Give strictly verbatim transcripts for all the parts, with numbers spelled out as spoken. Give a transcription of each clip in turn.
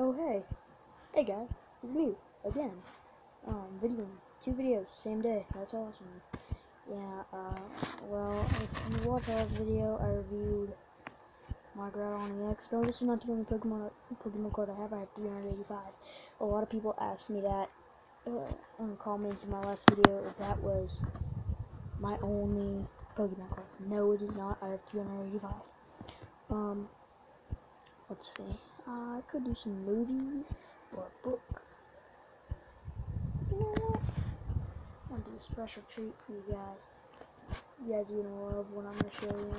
Oh hey, hey guys, it's me again. Um, video, two videos, same day. That's awesome. Yeah. Uh, well, if you watch last video, I reviewed my Groudon E X. No, this is not the only Pokemon Pokemon card I have. I have three hundred eighty-five. A lot of people asked me that uh, in the comments in my last video if that was my only Pokemon card. No, it is not. I have three hundred eighty-five. Um, let's see. Uh, I could do some movies or a book. You know what? I'll do a special treat for you guys. You guys are gonna love what I'm gonna show you.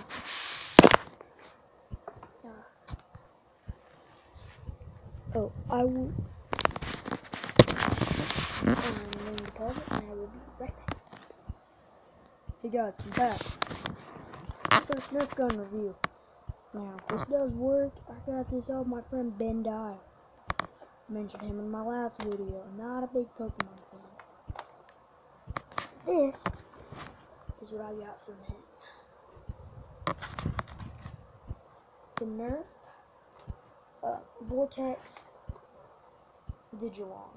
Yeah. Oh, I will. I'm going to pause it, and I will be right back. Hey guys, I'm back. First Nerf gun review. Now, this does work. I got this off my friend Ben Dial. I mentioned him in my last video. I'm not a big Pokemon fan. This is what I got from him. The Nerf uh, Vortex Vigilon.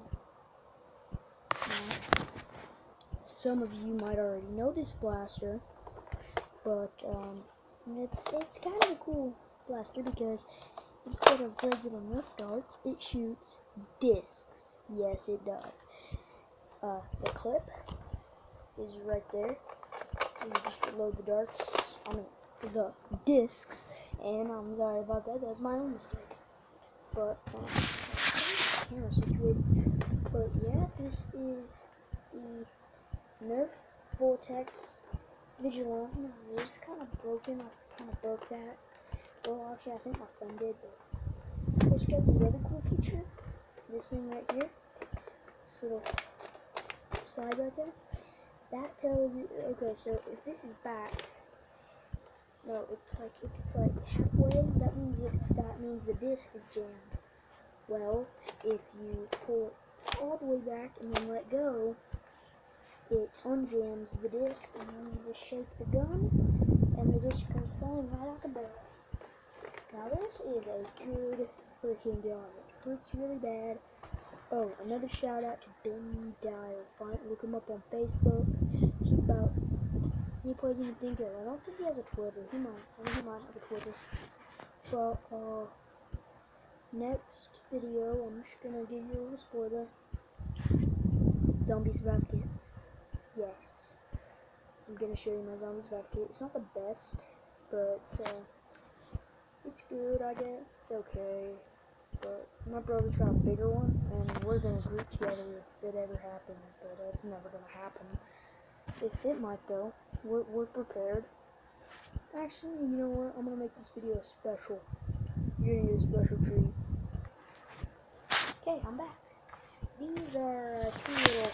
Now, some of you might already know this blaster, but um, it's it's kind of a cool blaster because instead of regular Nerf darts, it shoots discs. Yes, it does. Uh, the clip is right there. You just load the darts. I mean, the discs. And I'm sorry about that. That's my own mistake. But um, camera situated. But yeah, this is the Nerf Vortex Vigilon. It's kind of broken. I kind of broke that. Well, actually, I think my friend did. But let's get the other cool feature. This thing right here. This little slide right there. That tells you. Okay, so if this is back, no, it's like it's, it's like halfway. That means that that means the disc is jammed. Well, if you pull it all the way back and then let go, it unjams the disc, and then you just shake the gun, and the disc comes flying right out the barrel. Now this is a good freaking gun. It hurts really bad. Oh, another shout out to Ben Dial. Find, look him up on Facebook. It's about he plays in the Thinker. I don't think he has a Twitter. He might. I think he might have a Twitter. Well, uh, next video, I'm just gonna give you a little spoiler. Zombie Survival Kit. Yes. I'm gonna show you my Zombie Survival Kit. It's not the best, but uh, it's good, I guess. It's okay. But my brother's got a bigger one, and we're gonna group together if it ever happens. But it's never gonna happen. If it might though, we're, we're prepared. Actually, you know what? I'm gonna make this video special. You're gonna get a special treat. Okay, I'm back. These are uh, two little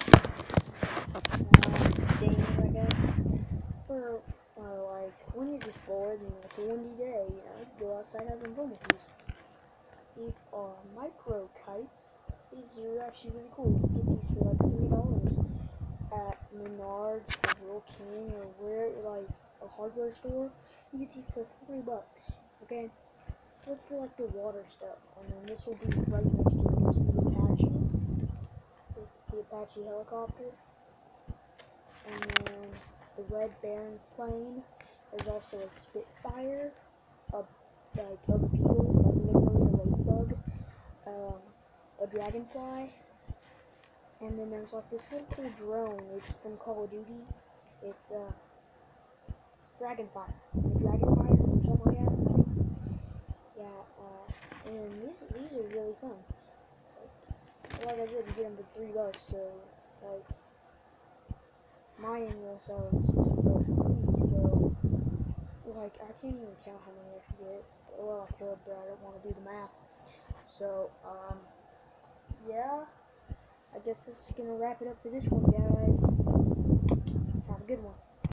uh, things, I guess. For uh, like when you're just bored and it's a windy day, you know, you go outside and have some fun with these. These are micro kites. These are actually really cool. You can get these for like three dollars at Menards or Rural King or where, like a hardware store. You get these for three bucks. Okay, look for like the water stuff, and then this will be right next to it. There's the Apache, the Apache helicopter, and then the Red Baron's plane. There's also a Spitfire, a like a beetle, like literally a ladybug, um, a dragonfly, and then there's like this little cool drone. It's from Call of Duty. It's uh, Dragonfire, the Dragonfire or something like that. I think. Yeah, uh, and these these are really fun. Like, like I said, you get them for three bucks. So like my annual sale is sixty bucks a piece. So like I can't even count how many I should get. Well, I could, but I don't want to do the math. So, um, yeah, I guess this is gonna wrap it up for this one, guys. Have a good one.